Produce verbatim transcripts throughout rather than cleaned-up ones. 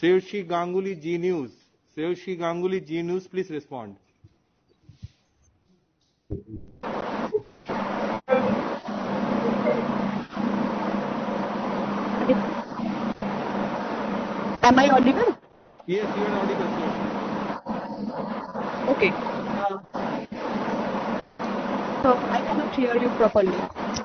Sevshi Ganguly, G News. Sevshi Ganguly, G News, please respond. Am I audible? Yes, you are audible, Sevshi. Okay. Uh, so I cannot hear you properly.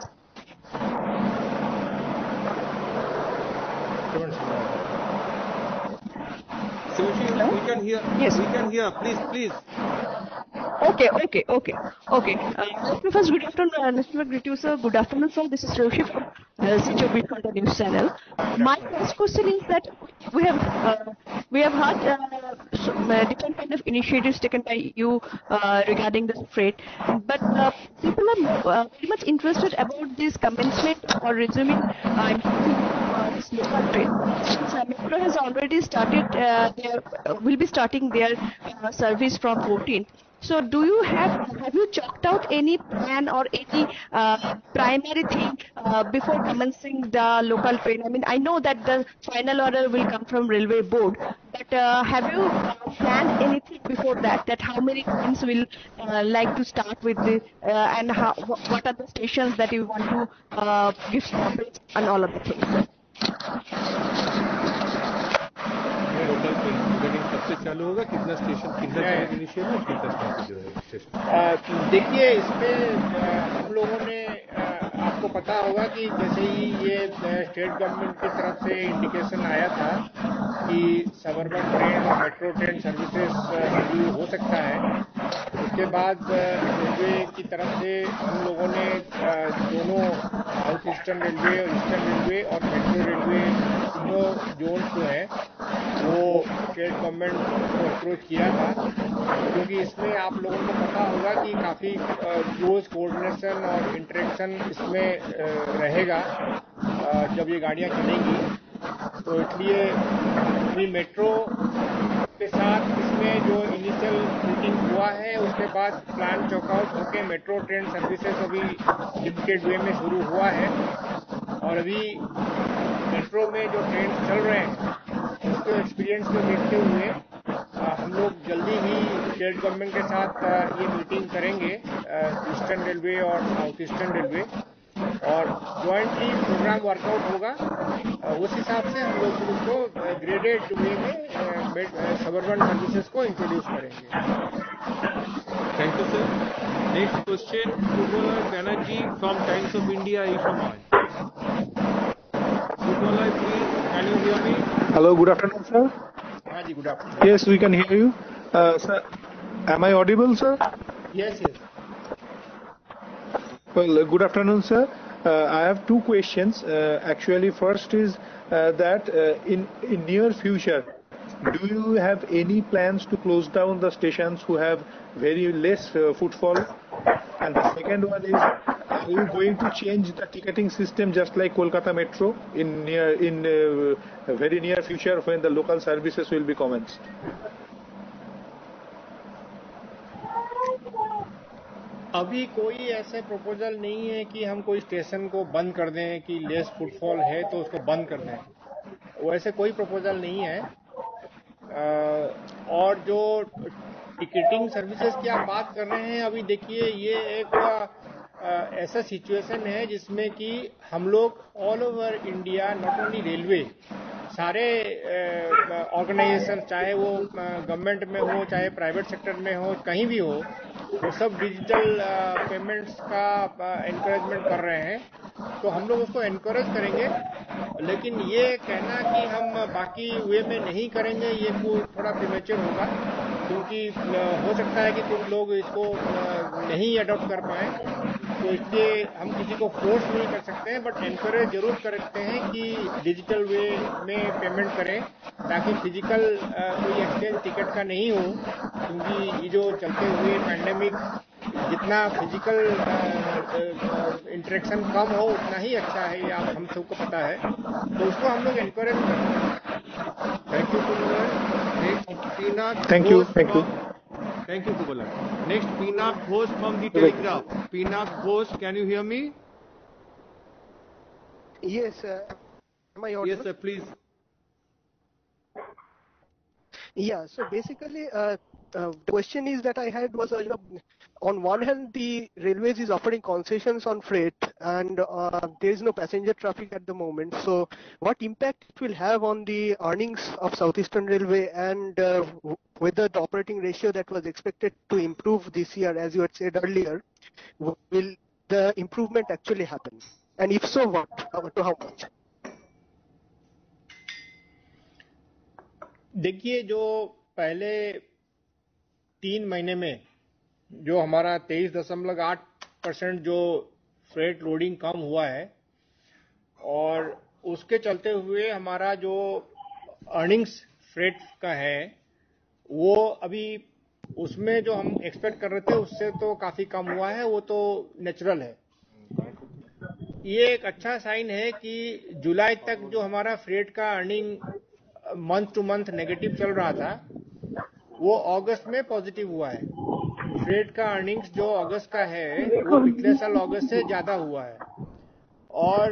Sevshi, we can hear. Yes. We can hear. Please, please. Okay, okay, okay, okay. Uh, let me first good afternoon, uh, let me greet you, sir. Good afternoon, sir. This is Roshi from uh, C H O Bitcoin News Channel. My first question is that we have uh, we have heard uh, some, uh, different kind of initiatives taken by you uh, regarding the freight, but uh, people are uh, very much interested about this commencement or resuming uh, uh, this local train. Since uh, Metro has already started, uh, their uh, will be starting their uh, service from fourteenth. So do you have, have you chalked out any plan or any uh, primary thing uh, before commencing the local train? I mean, I know that the final order will come from Railway Board, but uh, have you uh, planned anything before that, that how many trains will uh, like to start with the, uh, and how, what are the stations that you want to uh, give stoppage and all of the things? Local train कब से चालू होगा, कितना station कितना चलेगा initial और कितना stoppage होगा स्टेशन? देखिए, इसमें हम लोगों ने आपको पता होगा कि जैसे ही ये स्टेट गवर्नमेंट की तरफ से इंडिकेशन आया था कि सबअर्बन ट्रेन और मेट्रो ट्रेन सर्विसेज शुरू हो सकता है, उसके बाद रेलवे की तरफ से हम लोगों ने दोनों साउथ ईस्टर्न रेलवे और ईस्टर्न रेलवे और मेट्रो रेलवे तीनों जोन जो है वो स्टेट गवर्नमेंट को अप्रोच किया था, क्योंकि इसमें आप लोगों को पता होगा कि काफ़ी क्लोज कोऑर्डिनेशन और इंटरेक्शन इसमें रहेगा जब ये गाड़ियाँ चलेंगी। तो इसलिए अभी मेट्रो के साथ इसमें जो इनिशियल मीटिंग हुआ है, उसके बाद प्लान चॉकआउट होकर मेट्रो ट्रेन सर्विसेज अभी लिमिटेड वे में शुरू हुआ है। और अभी मेट्रो में जो ट्रेन चल रहे हैं उसके एक्सपीरियंस को देखते हुए हम लोग जल्दी ही स्टेट गवर्नमेंट के साथ ये मीटिंग करेंगे, ईस्टर्न रेलवे और साउथ ईस्टर्न रेलवे, और जॉइंटली प्रोग्राम वर्कआउट होगा। उस हिसाब से हम लोग उसको ग्रेडेड वे में सबअर्बन सर्विसेज को इंट्रोड्यूस करेंगे। Thank you sir. Next question Subaloy Banerjee from times of India Ishamon. Subaloy, please, can you hear me? Hello, good afternoon, sir. हाँ जी, good afternoon. Yes, we can hear you. Uh, sir, am I audible, sir? Yes, yes. Well, uh, good afternoon, sir. Uh, I have two questions. Uh, actually, first is uh, that uh, in, in near future, do you have any plans to close down the stations who have very less uh, footfall? And the second one is, are you going to change the ticketing system just like Kolkata Metro in near in uh, very near future when the local services will be commenced? अभी कोई ऐसे proposal नहीं है कि हम कोई station को बंद कर दें कि लेस फुटफॉल है तो उसको बंद कर दें, वैसे कोई प्रपोजल नहीं है। और जो टिकटिंग सर्विसेज की आप बात कर रहे हैं, अभी देखिए ये एक ऐसा सिचुएशन है जिसमें कि हम लोग all over India, not only railway, सारे ऑर्गेनाइजेशन, चाहे वो गवर्नमेंट में हो चाहे प्राइवेट सेक्टर में हो, कहीं भी हो, वो सब डिजिटल पेमेंट्स का एनकरेजमेंट कर रहे हैं। तो हम लोग उसको एनकरेज करेंगे, लेकिन ये कहना कि हम बाकी वे में नहीं करेंगे ये थोड़ा प्रीमेच्योर होगा, क्योंकि हो सकता है कि कुछ लोग इसको नहीं अडॉप्ट कर पाएँ। तो इसलिए हम किसी को फोर्स नहीं कर सकते हैं, बट एनकरेज जरूर करते हैं कि डिजिटल वे में पेमेंट करें, ताकि फिजिकल कोई एक्सचेंज टिकट का नहीं हो, क्योंकि ये जो चलते हुए पैंडेमिक, जितना फिजिकल इंटरेक्शन कम हो उतना ही अच्छा है, ये आप हम सबको पता है। तो उसको हम लोग एनकरेज करते हैं। Thank you Kubala. Thank you thank you Thank you, Kubala. Next, Pinak Ghosh from the Telegraph. Pinak Ghosh, can you hear me? Yes, sir. Am I audible? Yes, sir, please. Yeah, so basically, uh, uh, the question is that I had was, uh, you know, on one hand, the railways is offering concessions on freight, and uh, there is no passenger traffic at the moment. So, what impact it will have on the earnings of Southeastern Railway, and uh, w- whether the operating ratio that was expected to improve this year, as you had said earlier, w- will the improvement actually happen? And if so, what? How, to how much? देखिए, जो पहले तीन महीने में जो हमारा तेईस दशमलव आठ परसेंट जो फ्रेट लोडिंग कम हुआ है, और उसके चलते हुए हमारा जो अर्निंग्स फ्रेट का है वो अभी उसमें जो हम एक्सपेक्ट कर रहे थे उससे तो काफी कम हुआ है, वो तो नेचुरल है। ये एक अच्छा साइन है कि जुलाई तक जो हमारा फ्रेट का earning month to month negative चल रहा था वो अगस्त में पॉजिटिव हुआ है। फ्रेट का अर्निंग्स जो अगस्त का है वो पिछले साल अगस्त से ज्यादा हुआ है, और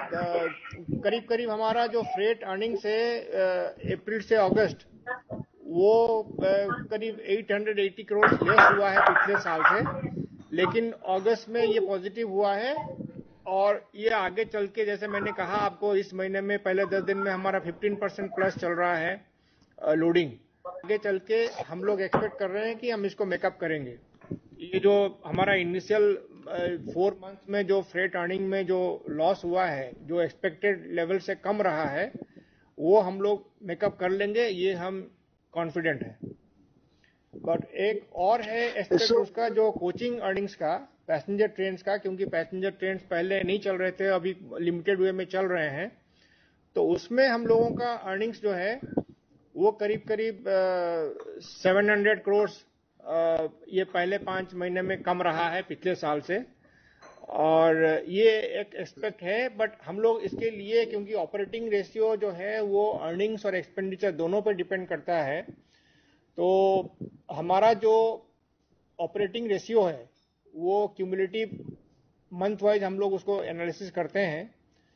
करीब करीब हमारा जो फ्रेट अर्निंग्स है अप्रैल से अगस्त वो करीब आठ सौ अस्सी करोड़ लेस हुआ है पिछले साल से, लेकिन अगस्त में ये पॉजिटिव हुआ है। और ये आगे चल के, जैसे मैंने कहा आपको, इस महीने में पहले दस दिन में हमारा पंद्रह परसेंट प्लस चल रहा है लोडिंग। आगे चल के हम लोग एक्सपेक्ट कर रहे हैं कि हम इसको मेकअप करेंगे। ये जो हमारा इनिशियल फोर मंथ्स में जो फ्रेट अर्निंग में जो लॉस हुआ है, जो एक्सपेक्टेड लेवल से कम रहा है, वो हम लोग मेकअप कर लेंगे, ये हम कॉन्फिडेंट है। बट एक और है एस्पेक्ट उसका, जो कोचिंग अर्निंग्स का, पैसेंजर ट्रेन्स का, क्योंकि पैसेंजर ट्रेन्स पहले नहीं चल रहे थे, अभी लिमिटेड वे में चल रहे हैं, तो उसमें हम लोगों का अर्निंग्स जो है वो करीब करीब सेवन हंड्रेड करोड़ ये पहले पांच महीने में कम रहा है पिछले साल से, और ये एक एस्पेक्ट है। बट हम लोग इसके लिए, क्योंकि ऑपरेटिंग रेशियो जो है वो अर्निंग्स और एक्सपेंडिचर दोनों पर डिपेंड करता है, तो हमारा जो ऑपरेटिंग रेशियो है वो क्यूमुलेटिव मंथ वाइज हम लोग उसको एनालिसिस करते हैं,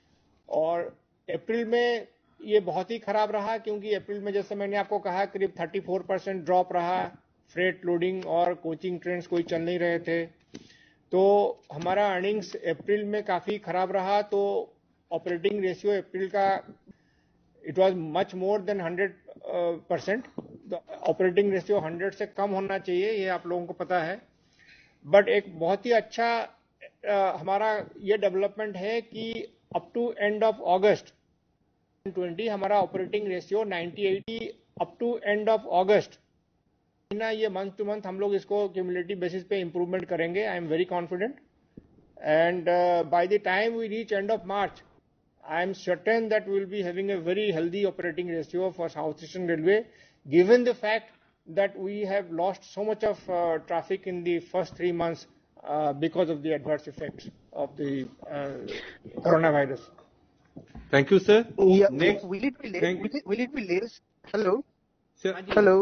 और अप्रैल में ये बहुत ही खराब रहा, क्योंकि अप्रैल में जैसे मैंने आपको कहा करीब चौंतीस परसेंट ड्रॉप रहा, फ्रेट लोडिंग और कोचिंग ट्रेन्स कोई चल नहीं रहे थे, तो हमारा अर्निंग्स अप्रैल में काफी खराब रहा। तो ऑपरेटिंग रेशियो अप्रैल का it was much more than hundred percent. Operating ratio hundred से कम होना चाहिए, ये आप लोगों को पता है। बट एक बहुत ही अच्छा uh, हमारा ये डेवलपमेंट है कि up to end of August twenty हमारा operating ratio ninety eighty up to end of August ना, ये मंथ टू मंथ हम लोग इसको क्यूमुलेटिव बेसिस पे इंप्रूवमेंट करेंगे। I am very confident, and by the time we reach end of March I am certain that we will be having a very healthy operating ratio for South Eastern Railway, given the fact that we have lost so much of uh, traffic in the first three months uh, because of the adverse effects of the uh, coronavirus. Thank you, sir. Yeah, Next, will it be less? Will it, will it be less? Hello? sir. Hello?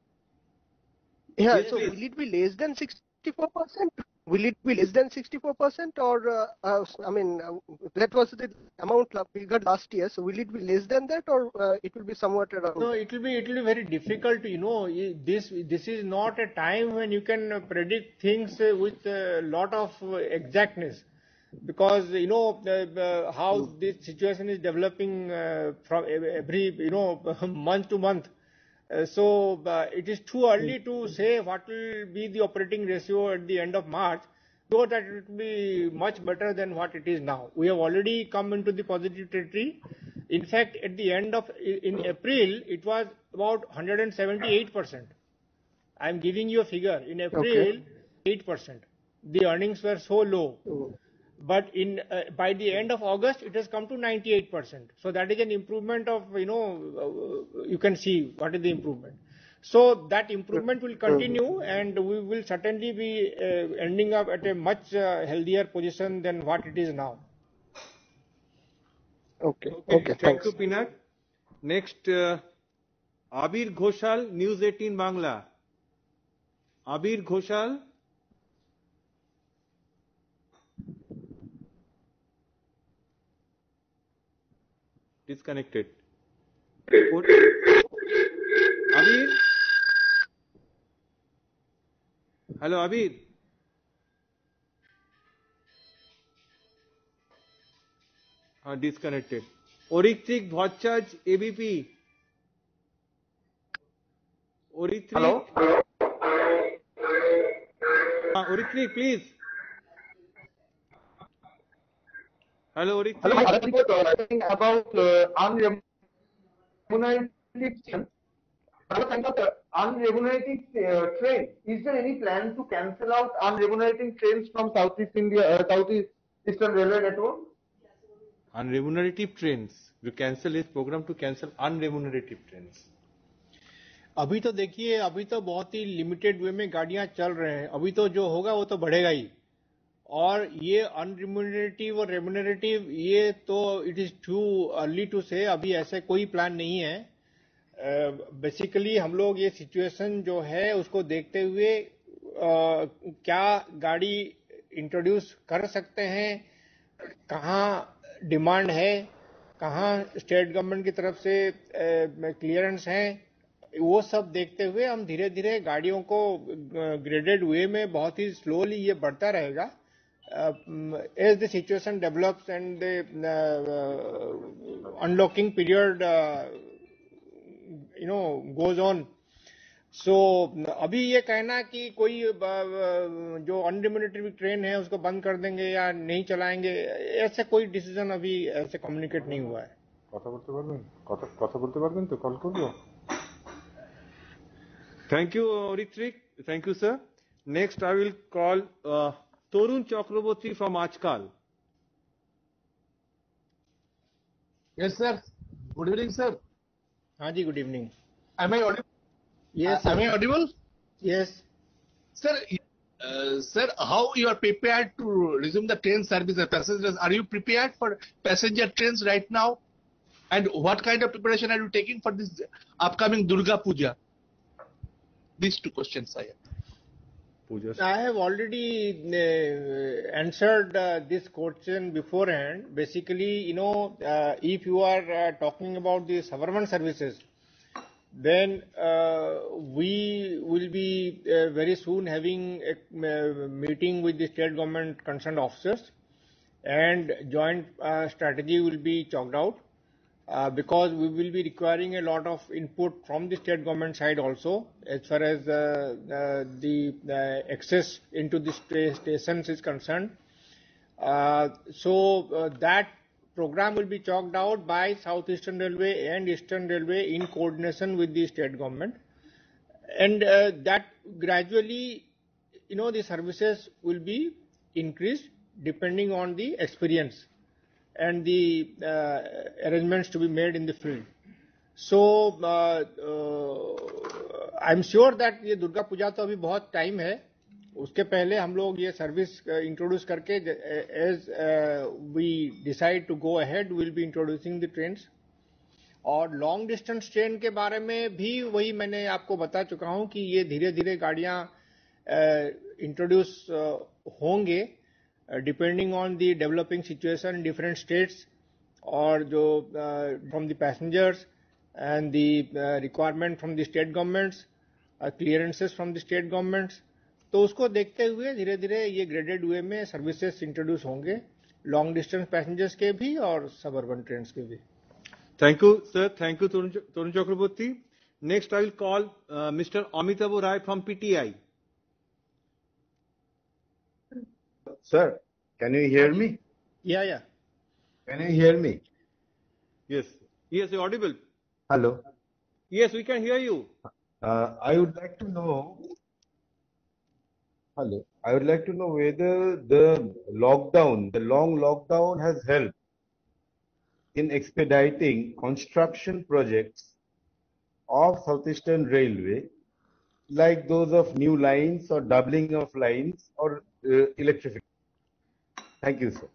Yeah, Yes, so please. will it be less than sixty-four percent? Will it be less than sixty-four percent, or, uh, uh, I mean, uh, that was the amount la- we got last year, so will it be less than that, or uh, it will be somewhat around? No, it will be it will be very difficult to, you know, this this is not a time when you can predict things uh, with a lot of uh, exactness, because you know uh, uh, how this situation is developing uh, from every, you know, month to month. Uh, so uh, it is too early to say what will be the operating ratio at the end of March, so that it will be much better than what it is now. We have already come into the positive territory. In fact, at the end of, in April, it was about one hundred seventy-eight percent. I am giving you a figure. In April, Okay. eight percent. The earnings were so low. Mm. But in uh, by the end of August, it has come to ninety-eight percent. So that is an improvement of, you know, uh, you can see what is the improvement. So that improvement will continue, and we will certainly be uh, ending up at a much uh, healthier position than what it is now. Okay, Okay, okay, thank thanks. you, Pinat. Next, uh, Abir Ghoshal, News eighteen Bangla. Abir Ghoshal. Disconnected. Abir? Hello Abir, हाँ disconnected. Oritrik Bhattacharya, A B P. Oritrik. Hello. Uh, Oritrik, please. Hello, Oritrik. Hello. I was talking about uh, unremunerated. I was talking about uh, unremunerated uh, train. Is there any plan to cancel out unremunerated trains from Southeast India, uh, Southeast Eastern Railway Network? Unremunerative trains. We cancel this program to cancel unremunerative trains. अभी तो देखिए, अभी तो बहुत ही limited way में गाड़ियां चल रहे हैं. अभी तो जो होगा वो तो बढ़ेगा ही. और ये अनरिम्यूनरेटिव और रेम्यूनरेटिव, ये तो it is too early to say. अभी ऐसे कोई प्लान नहीं है. बेसिकली uh, हम लोग ये सिचुएशन जो है उसको देखते हुए uh, क्या गाड़ी इंट्रोड्यूस कर सकते हैं, कहाँ डिमांड है, कहाँ स्टेट गवर्नमेंट की तरफ से क्लियरेंस है, वो सब देखते हुए हम धीरे धीरे गाड़ियों को ग्रेडेड वे में बहुत ही स्लोली ये बढ़ता रहेगा. As the situation develops and the unlocking period you know goes on. So अभी ये कहना कि कोई जो अनरिम्यूनरेटिव ट्रेन है उसको बंद कर देंगे या नहीं चलाएंगे, ऐसे कोई डिसीजन अभी ऐसे कम्युनिकेट नहीं हुआ है. কথা বলতে পারবেন, কথা কথা বলতে পারবেন তো, কল করবো. Thank you, Oritrik. Thank you, sir. Next, I will call uh, Torun Chakraborty from Ajkal. Yes, sir. Good evening, sir. हाँ जी, good evening. Am I audible? Yes. Uh, am I audible? Yes. Sir, uh, sir, how you are prepared to resume the train service of passengers? Are you prepared for passenger trains right now? And what kind of preparation are you taking for this upcoming Durga Puja? These two questions I have. Puja. I have already uh, answered uh, this question beforehand. Basically, you know, uh, if you are uh, talking about the suburban services, then uh, we will be uh, very soon having a uh, meeting with the state government concerned officers, and joint uh, strategy will be chalked out. Uh, because we will be requiring a lot of input from the state government side also, as far as uh, uh, the uh, access into the st stations is concerned. Uh, so uh, that program will be chalked out by South Eastern Railway and Eastern Railway in coordination with the state government, and uh, that gradually, you know, the services will be increased depending on the experience and the uh, arrangements to be made in the field. So uh, uh, I'm sure that ये दुर्गा पूजा तो अभी बहुत time है, उसके पहले हम लोग ये सर्विस इंट्रोड्यूस करके as we decide to go ahead will be introducing the trains. और लॉन्ग डिस्टेंस ट्रेन के बारे में भी वही मैंने आपको बता चुका हूं कि ये धीरे धीरे गाड़ियां इंट्रोड्यूस uh, uh, होंगे depending on the developing situation in different states, और जो from the passengers and the requirement from the state governments, clearances from the state governments. तो उसको देखते हुए धीरे धीरे ये ग्रेडेड वे में सर्विसेज इंट्रोड्यूस होंगे, लॉन्ग डिस्टेंस पैसेंजर्स के भी और सबअर्बन ट्रेन के भी. Thank you sir. Thank you Tarun Chakraborty. Next I will call mister Amitabh Rai from PTI. Sir, can you hear me? Yeah, yeah. Can you hear me? Yes. Yes, you're audible. Hello. Yes, we can hear you. Uh, I would like to know. Hello. I would like to know whether the lockdown, the long lockdown, has helped in expediting construction projects of Southeastern Railway, like those of new lines or doubling of lines or uh, electrification. Thank you, sir.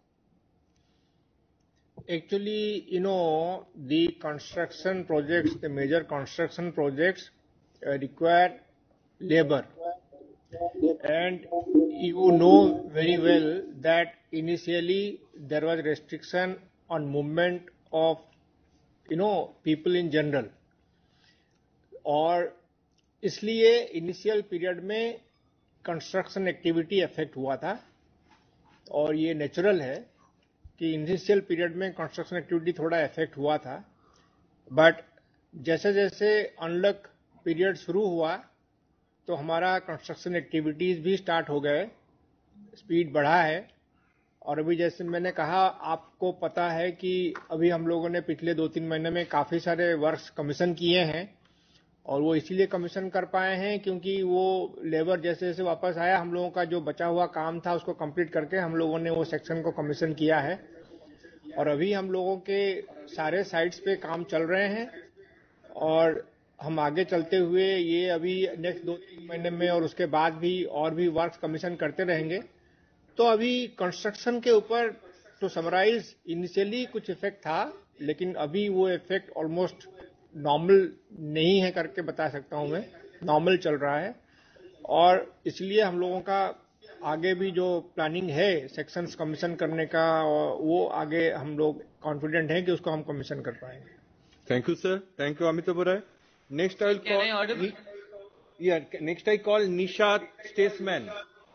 Actually, you know, the construction projects, the major construction projects uh, require labor. And you know very well that initially there was restriction on movement of, you know, people in general. और इसलिए initial period में construction activity affect हुआ था और ये natural है कि initial period में कंस्ट्रक्शन एक्टिविटी थोड़ा इफेक्ट हुआ था, बट जैसे जैसे अनलॉक पीरियड शुरू हुआ तो हमारा कंस्ट्रक्शन एक्टिविटीज भी स्टार्ट हो गए, स्पीड बढ़ा है। और अभी जैसे मैंने कहा, आपको पता है कि अभी हम लोगों ने पिछले दो तीन महीने में काफ़ी सारे वर्क्स कमीशन किए हैं और वो इसीलिए कमीशन कर पाए हैं क्योंकि वो लेबर जैसे जैसे वापस आया, हम लोगों का जो बचा हुआ काम था उसको कंप्लीट करके हम लोगों ने वो सेक्शन को कमीशन किया है। और अभी हम लोगों के सारे साइट्स पे काम चल रहे हैं और हम आगे चलते हुए ये अभी नेक्स्ट दो तीन महीने में और उसके बाद भी और भी वर्क्स कमीशन करते रहेंगे। तो अभी कंस्ट्रक्शन के ऊपर टू समराइज, इनिशियली कुछ इफेक्ट था लेकिन अभी वो इफेक्ट ऑलमोस्ट नॉर्मल नहीं है करके बता सकता हूं मैं, नॉर्मल चल रहा है। और इसलिए हम लोगों का आगे भी जो प्लानिंग है सेक्शंस कमीशन करने का, वो आगे हम लोग कॉन्फिडेंट हैं कि उसको हम कमीशन कर पाएंगे। Thank you, sir. Thank you, Amitabh Rai. Next, I'll Can call. I audible? Ni- yeah. Next, I call Nishat Staceman.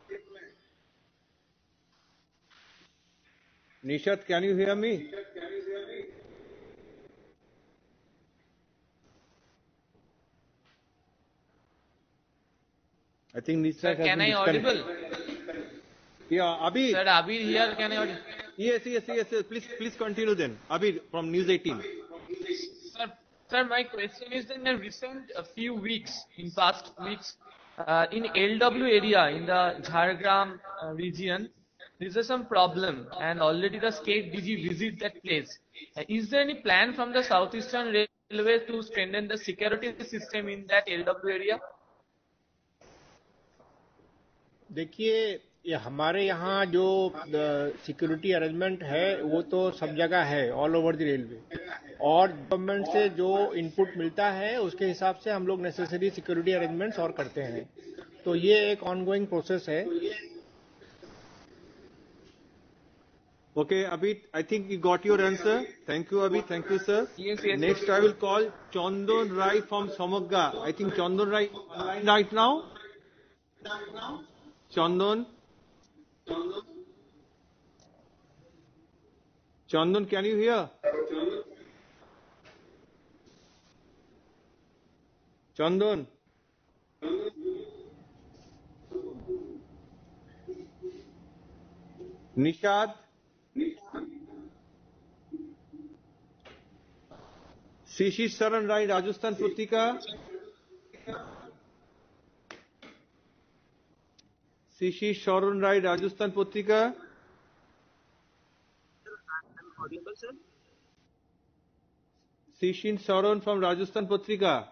Nishat, can you hear me? I think Nishat Sir, has can been I audible? disconnected. Yeah, Abhi. Sir, Abir here, can I audible? Yes, yes, yes, yes. Please, please continue then. Abhi from News eighteen. Sir, sir, my question is in a recent a few weeks, in past weeks, uh, in L W area, in the Jhargram uh, region, there is some problem and already the state D G visit that place. Uh, is there any plan from the Southeastern Railway to strengthen the security system in that L W area? देखिए, ये हमारे यहाँ जो security arrangement है वो तो सब जगह है, ऑल ओवर द रेलवे, और गवर्नमेंट से जो इनपुट मिलता है उसके हिसाब से हम लोग नेसेसरी सिक्योरिटी अरेंजमेंट्स और करते हैं। तो ये एक ऑनगोइंग प्रोसेस है। Okay, Abhi, I think you got your answer. Thank you, Abhi. Thank you, sir. Yes, yes. Next, I will call Chandan Rai from Samagga. I think Chandan Rai online right now. Chandan. Chandan, can you hear? Chandan. Nishad. Shishi Saran Rai, Rajasthan Putrika. Shishi Saran Rai, Rajasthan Putrika. Sishin Saran from Rajasthan Putrika.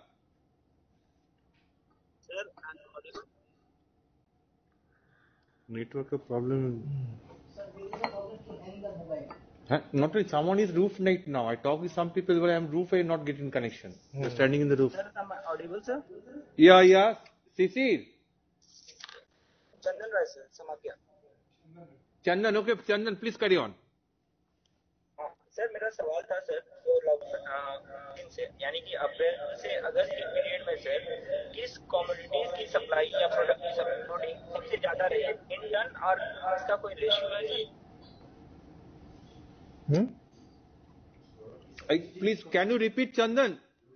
Network problem. Huh? Not really. Someone is roof night now. I talk with some people, but I am roof and not getting connection. Hmm. They're standing in the roof. Sir, am I audible, sir? Yeah, yeah. Sisir. Chandan Rai, sir, Samagya. Chandan, okay. Chandan, please carry on. Sir मेरा सवाल था sir, जो lockdown से यानी कि अप्रैल से अगस्त के period में सर किस कमोडिटीज की सप्लाई या प्रोडक्ट की सप्लाई सबसे ज्यादा रही है इन टन, और इसका कोई रेशियो है जी? Hmm? I, please, can you repeat, Chandan?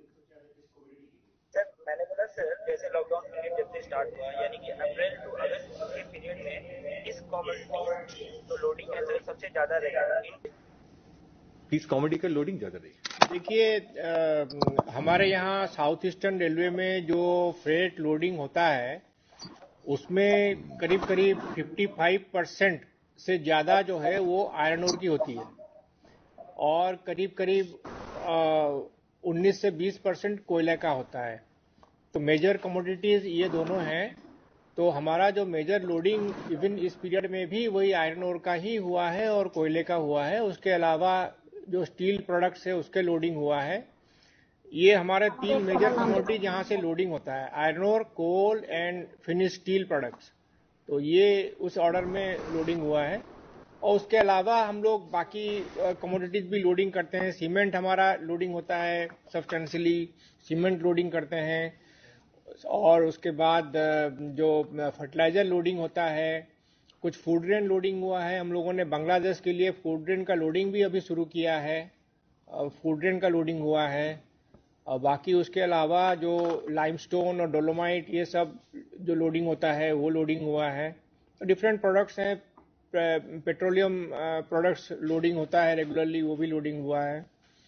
Sir मैंने बोला सर, जैसे लॉकडाउन पीरियड जब से स्टार्ट हुआ यानी कि अप्रैल टू अगस्त के पीरियड में किस कमोडिटीज की जो लोडिंग है सर सबसे ज्यादा रही? किस कॉमेडी का लोडिंग ज्यादा रही? देखिए, हमारे यहाँ साउथ ईस्टर्न रेलवे में जो फ्रेट लोडिंग होता है उसमें करीब करीब पचपन परसेंट से ज़्यादा जो है वो आयरन ओर की होती है और करीब करीब उन्नीस से बीस परसेंट कोयले का होता है। तो मेजर कमोडिटीज़ ये दोनों हैं। तो हमारा जो मेजर लोडिंग इवन इस पीरियड में भी वही आयरन ओर का ही हुआ है और कोयले का हुआ है। उसके अलावा जो स्टील प्रोडक्ट्स है उसके लोडिंग हुआ है। ये हमारे तीन मेजर कमोडिटी जहाँ से लोडिंग होता है, iron ore, coal and finish steel products. तो ये उस ऑर्डर में लोडिंग हुआ है। और उसके अलावा हम लोग बाकी कमोडिटीज भी लोडिंग करते हैं। सीमेंट हमारा लोडिंग होता है, सब्सटेंशियली सीमेंट लोडिंग करते हैं। और उसके बाद जो फर्टिलाइजर लोडिंग होता है, कुछ फूड ग्रेन लोडिंग हुआ है। हम लोगों ने बांग्लादेश के लिए फूड ग्रेन का लोडिंग भी अभी शुरू किया है, फूड ग्रेन का लोडिंग हुआ है। और बाकी उसके अलावा जो लाइमस्टोन और डोलोमाइट ये सब जो लोडिंग होता है वो लोडिंग हुआ है। तो डिफरेंट प्रोडक्ट्स हैं, पेट्रोलियम प्रोडक्ट्स लोडिंग होता है रेगुलरली, वो भी लोडिंग हुआ है।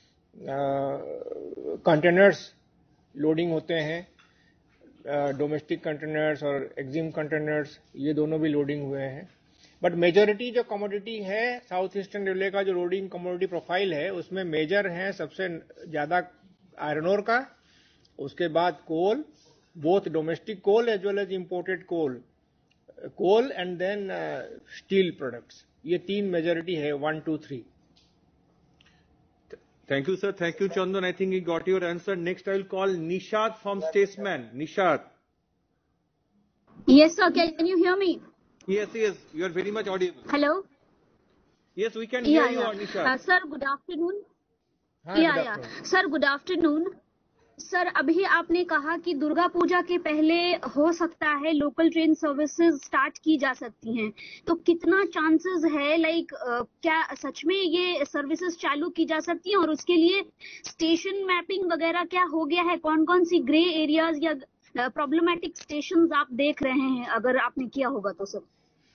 कंटेनर्स लोडिंग होते हैं, डोमेस्टिक कंटेनर्स और एक्जिम कंटेनर्स, ये दोनों भी लोडिंग हुए हैं। बट मेजॉरिटी जो कमोडिटी है साउथ ईस्टर्न रेलवे का जो लोडिंग कमोडिटी प्रोफाइल है उसमें मेजर है सबसे ज्यादा आयरन ओर का, उसके बाद coal, both domestic coal as well as imported coal coal and then steel products. ये तीन मेजॉरिटी है, one two three. Thank you, sir. Thank you, Chandan. I think he got your answer. Next, I will call Nishad from Statesman. Nishad. Yes, sir. Can you hear me? Yes, yes. You are very much audible. Hello. Yes, we can hear Yeah, you, yeah. Nishad. Uh, sir, good afternoon. हाँ, yeah, good yeah. afternoon. Sir, good afternoon. Sir, अभी आपने कहा कि दुर्गा पूजा के पहले हो सकता है लोकल ट्रेन सर्विसेज स्टार्ट की जा सकती हैं, तो कितना चांसेस है, लाइक क्या सच में ये सर्विसेज चालू की जा सकती हैं? और उसके लिए स्टेशन मैपिंग वगैरह क्या हो गया है? कौन कौन सी ग्रे एरियाज या प्रॉब्लमेटिक स्टेशंस आप देख रहे हैं, अगर आपने किया होगा तो? सर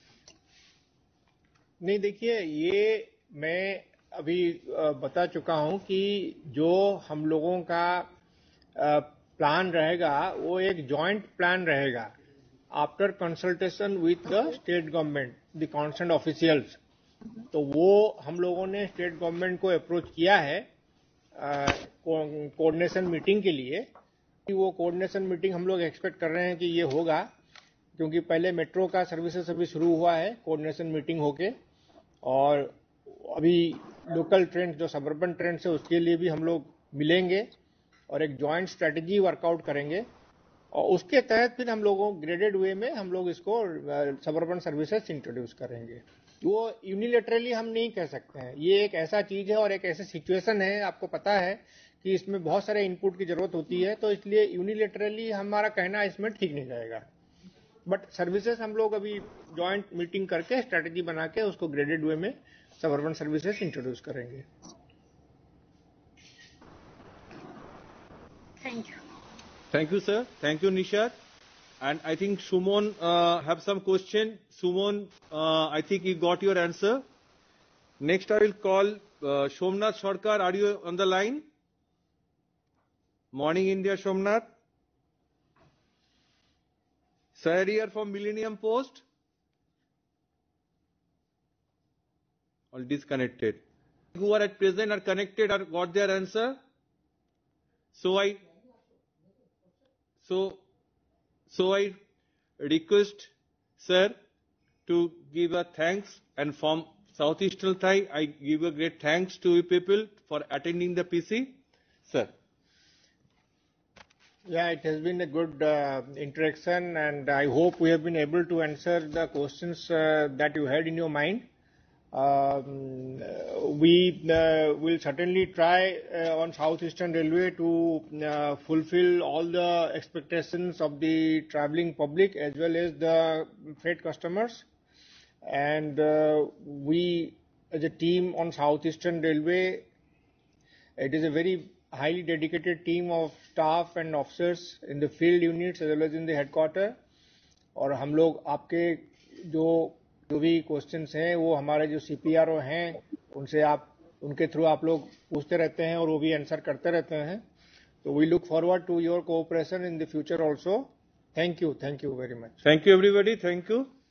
नहीं, देखिए, ये मैं अभी बता चुका हूं कि जो हम लोगों का प्लान रहेगा वो एक जॉइंट प्लान रहेगा after consultation with the state government, the concern officials. तो वो हम लोगों ने स्टेट गवर्नमेंट को अप्रोच किया है कोऑर्डिनेशन मीटिंग के लिए। वो कोऑर्डिनेशन मीटिंग हम लोग एक्सपेक्ट कर रहे हैं कि ये होगा, क्योंकि पहले मेट्रो का सर्विसेज अभी शुरू हुआ है कोऑर्डिनेशन मीटिंग होके, और अभी लोकल ट्रेन जो सबअर्बन ट्रेन है उसके लिए भी हम लोग मिलेंगे और एक जॉइंट स्ट्रेटजी वर्कआउट करेंगे, और उसके तहत फिर हम लोगों ग्रेडेड वे में हम लोग इसको सबअर्बन सर्विसेज इंट्रोड्यूस करेंगे। वो यूनिलेटरली हम नहीं कह सकते हैं, ये एक ऐसा चीज है और एक ऐसा सिचुएशन है, आपको पता है कि इसमें बहुत सारे इनपुट की जरूरत होती है, तो इसलिए यूनिलेटरली हमारा कहना इसमें ठीक नहीं रहेगा। बट सर्विसेज हम लोग अभी जॉइंट मीटिंग करके स्ट्रेटजी बना के उसको ग्रेडेड वे में सबअर्बन सर्विसेज इंट्रोड्यूस करेंगे। Thank you. Thank you, sir. Thank you, Nishad. And I think Sumon uh, have some question. Sumon, uh, I think you got your answer. Next, I will call uh, Somnath Sarkar. Are you on the line? Morning, India, Somnath. Sir here from Millennium Post. All disconnected. Who are at present are connected or got their answer. So I So, so I request sir to give a thanks, and from Southeastern Thai, I give a great thanks to you people for attending the P C. Sir. Yeah, it has been a good uh, interaction, and I hope we have been able to answer the questions uh, that you had in your mind. Um, we uh, will certainly try uh, on Southeastern Railway to uh, fulfill all the expectations of the travelling public as well as the freight customers. And uh, we, as a team on Southeastern Railway, it is a very highly dedicated team of staff and officers in the field units as well as in the headquarter. और हम लोग आपके जो जो भी questions हैं वो हमारे जो सीपीआरओ हैं उनसे आप उनके थ्रू आप लोग पूछते रहते हैं और वो भी आंसर करते रहते हैं। तो we look forward to your cooperation in the future also. Thank you, thank you very much. Thank you, everybody. Thank you.